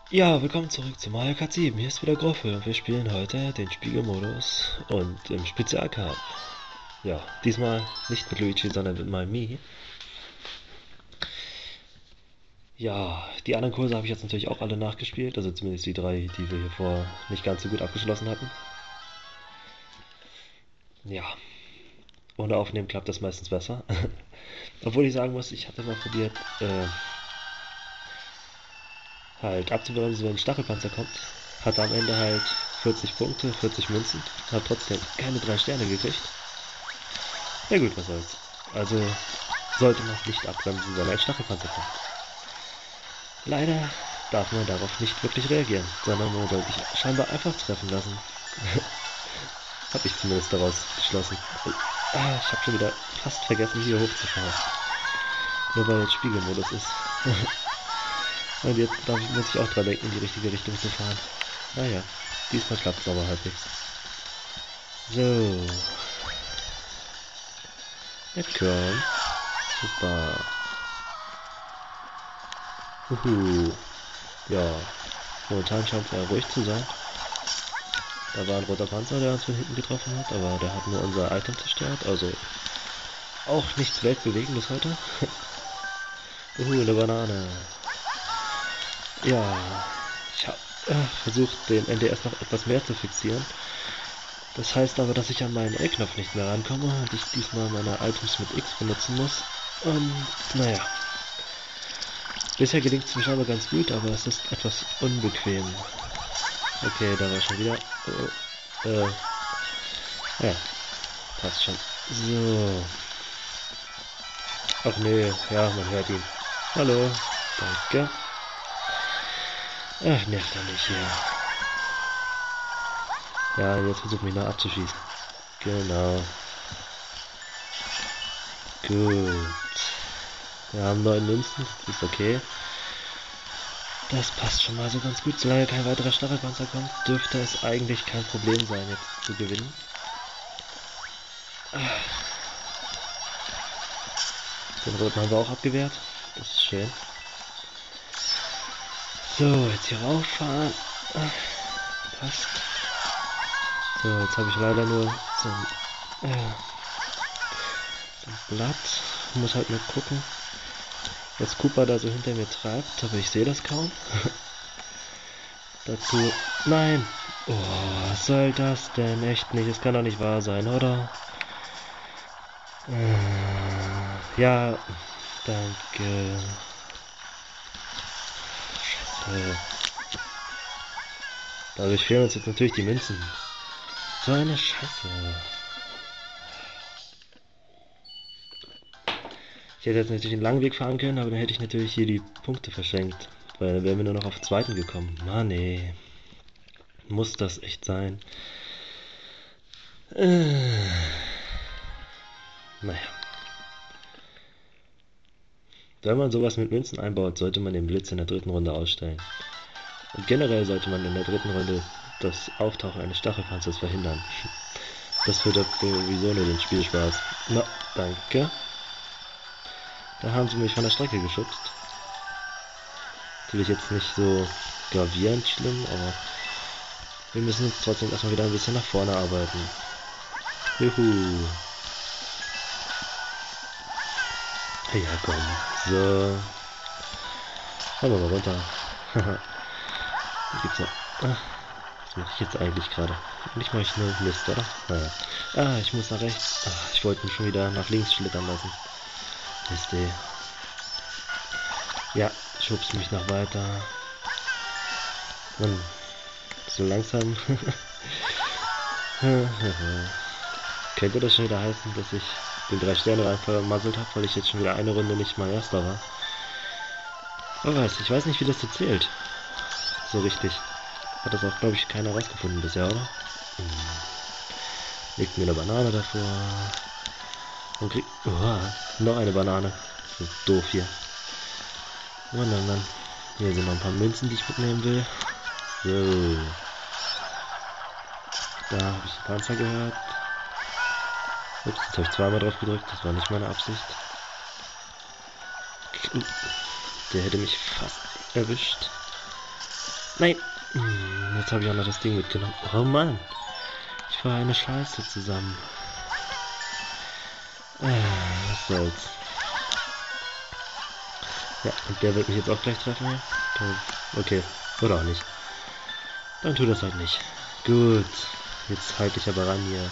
Ja, willkommen zurück zu Mario Kart 7. Hier ist wieder Groffel und wir spielen heute den Spiegelmodus und im Spezialcup. Ja, diesmal nicht mit Luigi, sondern mit Mii. Ja, die anderen Kurse habe ich jetzt natürlich auch alle nachgespielt, also zumindest die drei, die wir hier vor nicht ganz so gut abgeschlossen hatten. Ja, ohne Aufnehmen klappt das meistens besser. Obwohl ich sagen muss, ich hatte mal probiert, halt abzubremsen, wenn ein Stachelpanzer kommt. Hatte am Ende halt 40 Punkte, 40 Münzen, hat trotzdem keine 3 Sterne gekriegt. Ja gut, was soll's. Also sollte man nicht abbremsen, wenn ein Stachelpanzer kommt. Leider darf man darauf nicht wirklich reagieren, sondern man sollte sich scheinbar einfach treffen lassen. Hab ich zumindest daraus geschlossen. Ich habe schon wieder fast vergessen, hier hochzufahren. Nur weil jetzt Spiegelmodus ist. Und jetzt muss ich auch dran denken, in die richtige Richtung zu fahren. Naja, diesmal klappt es aber halbwegs. So. Ja, komm. Super. Ja, momentan scheint es eher ruhig zu sein. Da war ein roter Panzer, der uns von hinten getroffen hat, aber der hat nur unser Item zerstört, also auch nichts Weltbewegendes heute. Eine Banane. Ja, ich habe versucht, den NDS noch etwas mehr zu fixieren. Das heißt aber, dass ich an meinen L-Knopf nicht mehr rankomme und ich diesmal meine Items mit X benutzen muss. Und naja, bisher gelingt es mir scheinbar ganz gut, aber es ist etwas unbequem. Okay, da war schon wieder. Ja, passt schon. So. Ach nee, ja, man hört ihn. Hallo, danke. Ach, nervt er mich hier. Ja, jetzt versucht mich noch abzuschießen. Genau. Gut. Wir haben 9 Münzen, das ist okay. Das passt schon mal so ganz gut. Solange kein weiterer Stachelpanzer kommt, dürfte es eigentlich kein Problem sein, jetzt zu gewinnen. Den roten haben wir auch abgewehrt. Das ist schön. So, jetzt hier rauffahren. Passt. So, jetzt habe ich leider nur so ein Blatt. Muss halt mal gucken, was Cooper da so hinter mir treibt, aber ich sehe das kaum. Dazu. Nein! Oh, was soll das denn? Echt nicht. Es kann doch nicht wahr sein, oder? Ja, danke. Scheiße. Dadurch fehlen uns jetzt natürlich die Münzen. So eine Scheiße. Ich hätte jetzt natürlich einen langen Weg fahren können, aber dann hätte ich natürlich hier die Punkte verschenkt. Weil dann wären wir nur noch auf zweiten gekommen. Mann, ey. Muss das echt sein? Naja. Wenn man sowas mit Münzen einbaut, sollte man den Blitz in der dritten Runde ausstellen. Und generell sollte man in der dritten Runde das Auftauchen eines Stachelpanzers verhindern. Das verdirbt sowieso nur den Spielspaß. Na, danke. Da haben sie mich von der Strecke geschubst. Natürlich jetzt nicht so gravierend schlimm, aber wir müssen uns trotzdem erstmal wieder ein bisschen nach vorne arbeiten. Juhu. Ja, komm. So. Fahren wir mal runter. Haha. Hier gibt's noch. Ach, was mache ich jetzt eigentlich gerade? Nicht mache ich nur Mist, oder? Naja. Ah, ich muss nach rechts. Ah, ich wollte mich schon wieder nach links schlittern lassen. Mist, ey. Ja, schubst mich noch weiter. Mann, so langsam. Könnte das schon wieder heißen, dass ich den 3 Sterne rein vermasselt habe, weil ich jetzt schon wieder eine Runde nicht mal Erster war? Wer weiß, ich weiß nicht, wie das jetzt zählt. So richtig. Hat das auch, glaube ich, keiner rausgefunden bisher, oder? Legt mir eine Banane davor. Und kriegt. Noch eine Banane. So doof hier. Mann, Mann, Mann. Hier sind noch ein paar Münzen, die ich mitnehmen will. So. Da habe ich den Panzer gehört. Ups, jetzt habe ich zweimal drauf gedrückt. Das war nicht meine Absicht. Der hätte mich fast erwischt. Nein! Jetzt habe ich auch noch das Ding mitgenommen. Oh Mann! Ich fahre eine Scheiße zusammen. Was soll's. Ja, und der wird mich jetzt auch gleich treffen hier. Okay, oder auch nicht. Dann tut das halt nicht. Gut. Jetzt halte ich aber ran hier.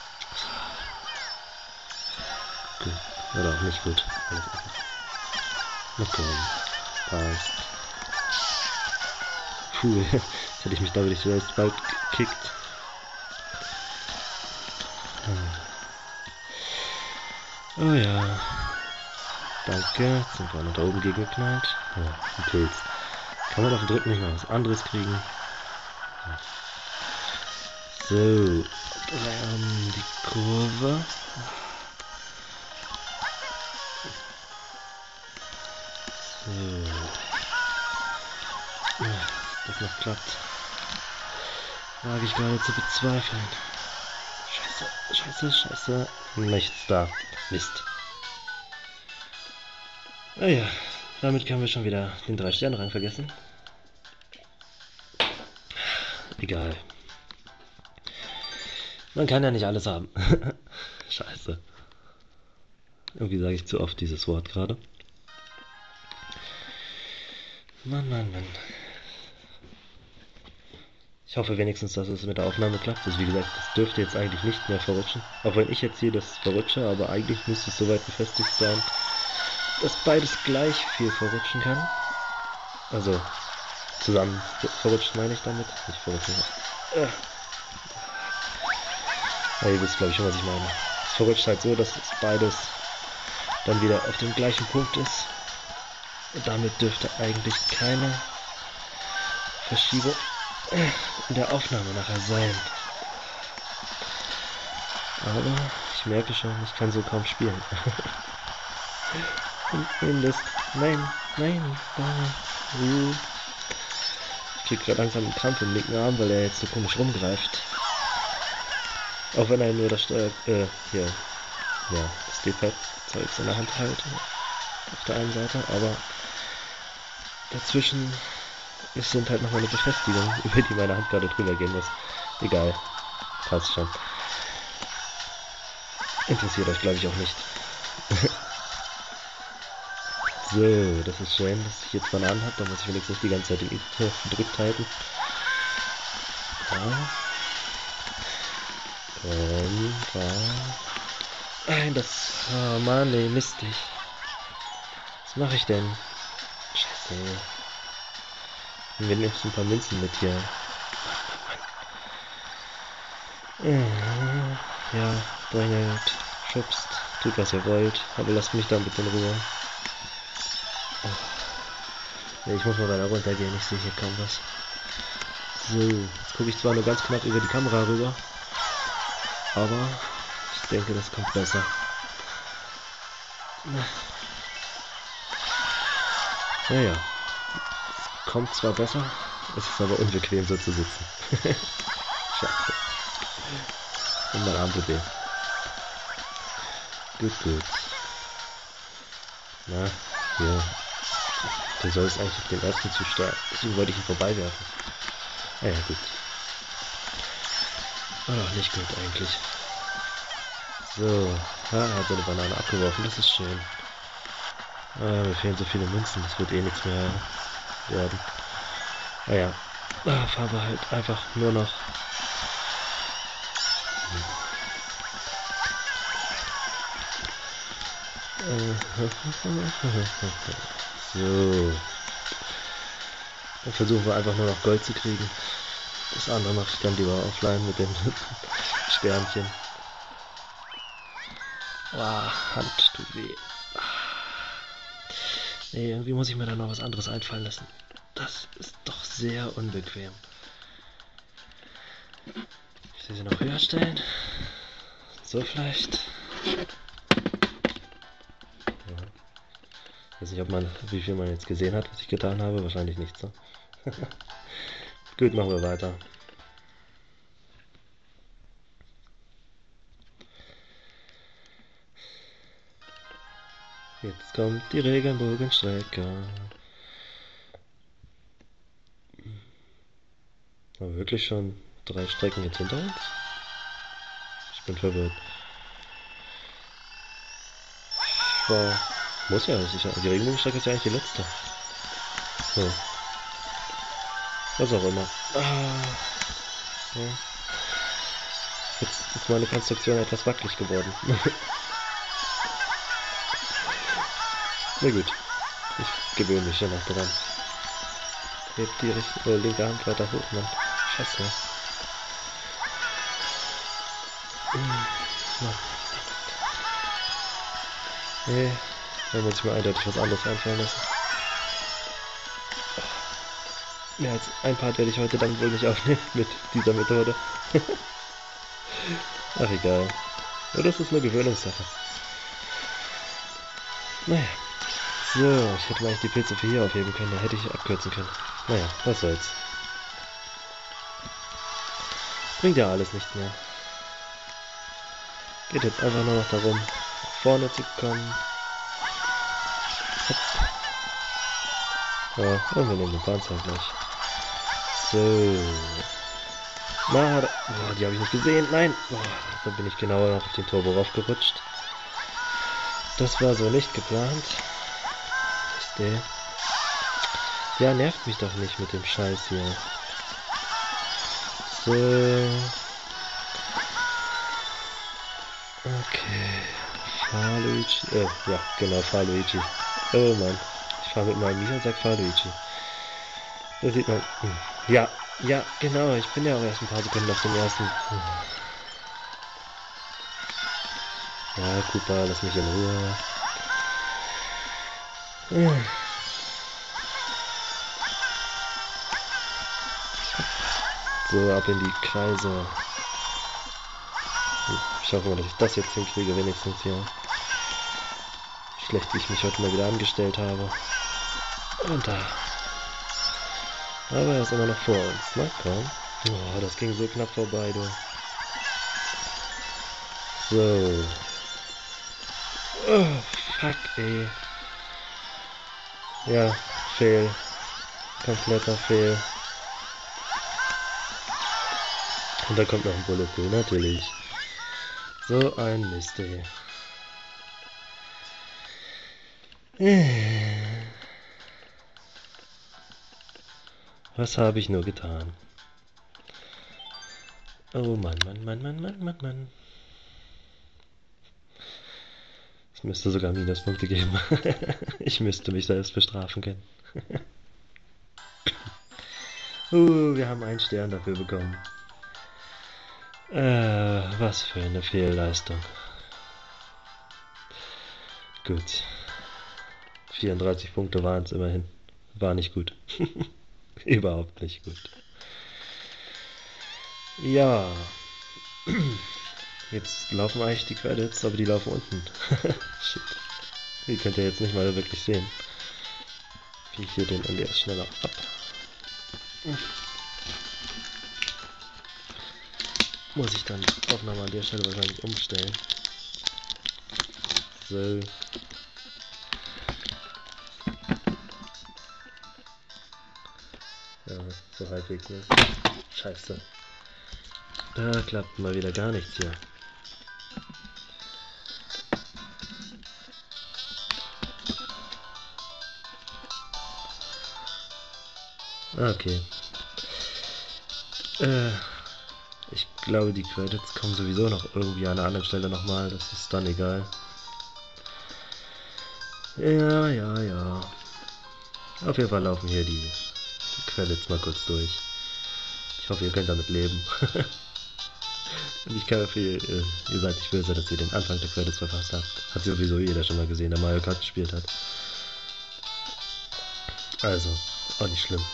Gut. Oder auch nicht gut. Alles einfach. Na komm. Passt. Puh, jetzt hätte ich mich damit nicht selbst bald gekickt. Oh ja. Danke. Sind wir noch da oben gegengeknallt. Ja, ein Pilz. Kann man auf dem dritten nicht mal was anderes kriegen? Ja. So. Die Kurve. So. Ja, das noch klappt. Wage ich gerade zu bezweifeln. Scheiße. Nichts da. Mist. Ah ja, damit können wir schon wieder den 3-Sterne-Rang vergessen. Egal. Man kann ja nicht alles haben. Scheiße. Irgendwie sage ich zu oft dieses Wort gerade. Mann. Ich hoffe wenigstens, dass es mit der Aufnahme klappt. Also wie gesagt, das dürfte jetzt eigentlich nicht mehr verrutschen. Auch wenn ich jetzt hier das verrutsche, aber eigentlich müsste es soweit befestigt sein, dass beides gleich viel verrutschen kann. Also zusammen verrutscht meine ich damit. Nicht verrutschen. Ja, ihr wisst glaube ich schon, was ich meine. Es verrutscht halt so, dass es beides dann wieder auf dem gleichen Punkt ist. Und damit dürfte eigentlich keine Verschiebung in der Aufnahme nachher sein. Aber ich merke schon, ich kann so kaum spielen. Nein. Ich krieg gerade langsam einen Krampf im linken Arm, weil er jetzt so komisch rumgreift. Auch wenn er nur das Steuer, das D-Pad-Zeugs in der Hand hält. Auf der einen Seite, aber dazwischen sind halt nochmal eine Befestigung, über die meine Hand gerade drüber gehen muss. Egal. Passt schon. Interessiert euch, glaube ich, auch nicht. So, das ist schön, dass ich jetzt Bananen habe. Da muss ich wenigstens die ganze Zeit den I gedrückt halten. Ja. Komm, nein, das... Oh Mann, nee, mistig. Was mache ich denn? Scheiße. Wir nehmen jetzt ein paar Münzen mit hier. Ja, drängelt, schubst, tut was ihr wollt, aber lasst mich dann bitte in Ruhe. Oh. Nee, ich muss mal weiter runtergehen, ich sehe hier kaum was. So, jetzt gucke ich zwar nur ganz knapp über die Kamera rüber, aber ich denke, das kommt besser. Naja, es kommt zwar besser, es ist aber unbequem so zu sitzen. Scheiße. Und mein Arm tut weh. Gut. Na, hier. Du sollst eigentlich den ersten zusteuern. Deswegen wollte ich ihn vorbeiwerfen. Ah ja, gut. War doch nicht gut eigentlich. So, er hat seine Banane abgeworfen, das ist schön. Mir fehlen so viele Münzen, das wird eh nichts mehr werden. Naja, fahren wir halt einfach nur noch. So. Dann versuchen wir einfach nur noch Gold zu kriegen. Das andere mache ich dann lieber offline mit den Sternchen. Hand tut weh. Nee, irgendwie muss ich mir da noch was anderes einfallen lassen. Das ist doch sehr unbequem. Ich will sie noch höher stellen. So vielleicht. Ja. Ich weiß nicht, wie viel man jetzt gesehen hat, was ich getan habe. Wahrscheinlich nicht so. Gut, machen wir weiter. Jetzt kommt die Regenbogenstrecke. Aber wirklich schon 3 Strecken jetzt hinter uns? Ich bin verwirrt. Wow. Muss ja, das ist ja. Die Regenbogenstrecke ist ja eigentlich die letzte. So. Was auch immer. Ja. Jetzt ist meine Konstruktion etwas wackelig geworden. Na gut. Ich gewöhne mich schon noch dran. Hebt die linke Hand weiter hoch, Mann. Scheiße. Nee, da muss ich mir eindeutig was anderes einfallen lassen. Mehr als ein Part werde ich heute dann wohl nicht aufnehmen mit dieser Methode. Ach egal. Ja, das ist eine Gewöhnungssache. Naja. So, ich hätte vielleicht die Pilze für hier aufheben können, da hätte ich abkürzen können. Naja, was soll's. Bringt ja alles nicht mehr. Geht jetzt einfach nur noch darum, nach vorne zu kommen. Hopp. Ja, und wir nehmen den Panzer gleich. So. Na, die habe ich nicht gesehen. Nein. Da bin ich genauer noch auf den Turbo raufgerutscht. Das war so nicht geplant. Ja, nervt mich doch nicht mit dem Scheiß hier. So. Okay. Fahrluigi. Ja, genau, Fahrluigi. Oh Mann. Ich fahre mit meinem Mia und sag Fahrluigi. Da sieht man. Ja, ja, genau. Ich bin ja auch erst ein paar Sekunden auf dem ersten. Ja, Cooper, lass mich in Ruhe. So, ab in die Kreise. Ich hoffe mal, dass ich das jetzt hinkriege, wenigstens hier. Schlecht, wie ich mich heute mal wieder angestellt habe. Und da. Aber er ist immer noch vor uns. Na komm. Oh, das ging so knapp vorbei, du. So. Oh, fuck, ey. Ja, Fehl. Kompletter Fehl. Und da kommt noch ein Bullet Bill, natürlich. So ein Mist, ey. Was habe ich nur getan? Oh Mann, Mann, Mann, Mann, Mann, Mann, Mann. Es müsste sogar Minuspunkte geben. Ich müsste mich selbst bestrafen können. Wir haben einen Stern dafür bekommen. Was für eine Fehlleistung. Gut. 34 Punkte waren es immerhin. War nicht gut. Überhaupt nicht gut. Ja. Jetzt laufen eigentlich die Credits, aber die laufen unten. Shit. Die könnt ihr jetzt nicht mal wirklich sehen. Wie ich hier den NDS schneller ab. Muss ich dann die Aufnahme an der Stelle wahrscheinlich umstellen. So. Ja, so halbwegs, ne? Scheiße. Da klappt mal wieder gar nichts hier. Okay. Ich glaube, die Credits kommen sowieso noch irgendwie an einer anderen Stelle nochmal. Das ist dann egal. Ja, ja, ja. Auf jeden Fall laufen hier die Credits mal kurz durch. Ich hoffe, ihr könnt damit leben. Und ich hoffe, ihr seid nicht böse, dass ihr den Anfang der Credits verfasst habt. Hat sowieso jeder schon mal gesehen, der Mario Kart gespielt hat. Also, auch nicht schlimm.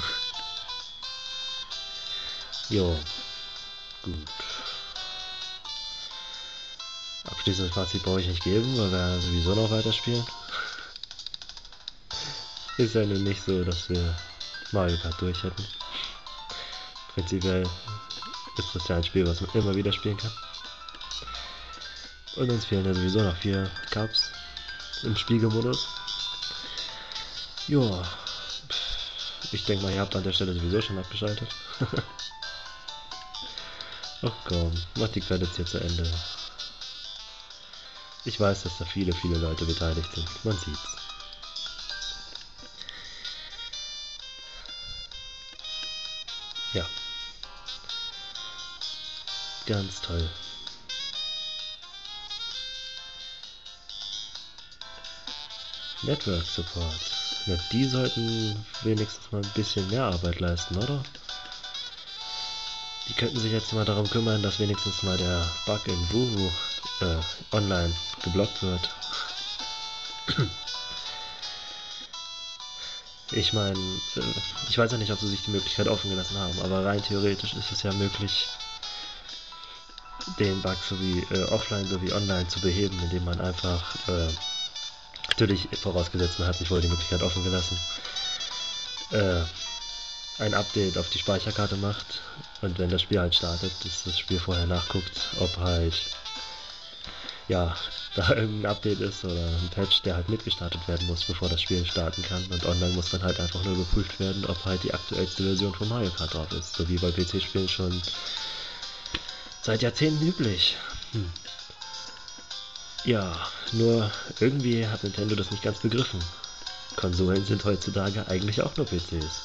Jo, gut. Abschließendes Fazit brauche ich nicht geben, weil wir sowieso noch weiterspielen. Ist ja nun nicht so, dass wir Mario Kart durch hätten. Prinzipiell ist das ja ein Spiel, was man immer wieder spielen kann. Und uns fehlen ja sowieso noch 4 Cups im Spiegelmodus. Joa. Ich denke mal, ihr habt an der Stelle sowieso schon abgeschaltet. Ach komm, mach die Credits hier zu Ende. Ich weiß, dass da viele Leute beteiligt sind. Man sieht's. Ja. Ganz toll. Network Support. Na, die sollten wenigstens mal ein bisschen mehr Arbeit leisten, oder? Die könnten sich jetzt mal darum kümmern, dass wenigstens mal der Bug in Wuru online geblockt wird. Ich meine, ich weiß ja nicht, ob sie sich die Möglichkeit offen gelassen haben, aber rein theoretisch ist es ja möglich, den Bug sowie offline sowie online zu beheben, indem man einfach, natürlich vorausgesetzt, man hat sich wohl die Möglichkeit offen gelassen, ein Update auf die Speicherkarte macht und wenn das Spiel halt startet, dass das Spiel vorher nachguckt, ob halt, ja, da irgendein Update ist oder ein Patch, der halt mitgestartet werden muss, bevor das Spiel starten kann. Und online muss dann halt einfach nur überprüft werden, ob halt die aktuellste Version von Mario Kart drauf ist. So wie bei PC-Spielen schon seit Jahrzehnten üblich. Ja, nur irgendwie hat Nintendo das nicht ganz begriffen. Konsolen sind heutzutage eigentlich auch nur PCs.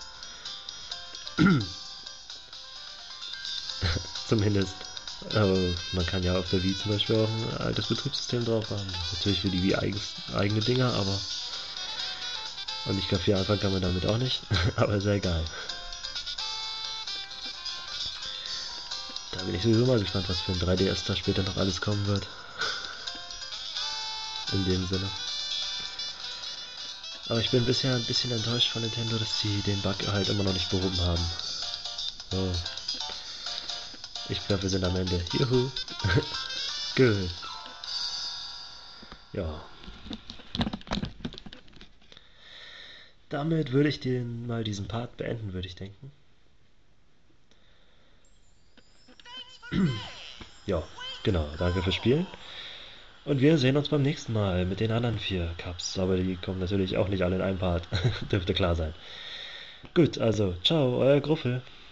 Zumindest. Aber man kann ja auf der Wii zum Beispiel auch ein altes Betriebssystem drauf haben. Natürlich für die Wii eigene Dinger, aber... Und ich glaube, viel anfangen kann man damit auch nicht. Aber sehr geil. Da bin ich sowieso mal gespannt, was für ein 3DS da später noch alles kommen wird. In dem Sinne. Aber ich bin bisher ein bisschen enttäuscht von Nintendo, dass sie den Bug halt immer noch nicht behoben haben. So. Ich glaube, wir sind am Ende. Juhu. Gut. Ja. Damit würde ich diesen Part beenden, würde ich denken. Ja, genau. Danke fürs Spielen. Und wir sehen uns beim nächsten Mal mit den anderen 4 Cups. Aber die kommen natürlich auch nicht alle in einem Part. Dürfte klar sein. Gut, also, ciao, euer Gruffel.